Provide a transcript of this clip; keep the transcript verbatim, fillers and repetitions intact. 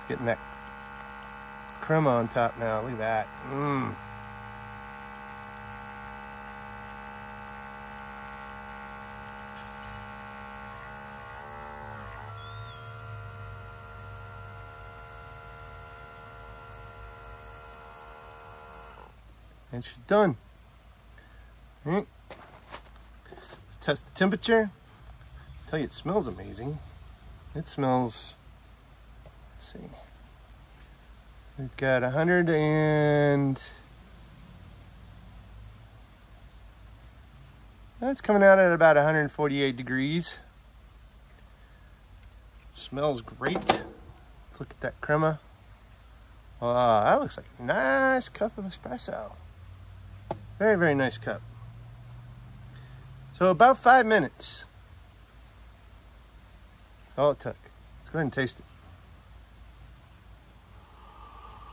getting that crema on top now. Look at that. Mmm. And she's done. All right. Let's test the temperature. I'll tell you, it smells amazing. It smells, let's see. We've got a hundred and that's coming out at about one hundred forty-eight degrees. It smells great. Let's look at that crema. Wow, that looks like a nice cup of espresso. Very, very nice cup. So about five minutes. That's all it took. Let's go ahead and taste it.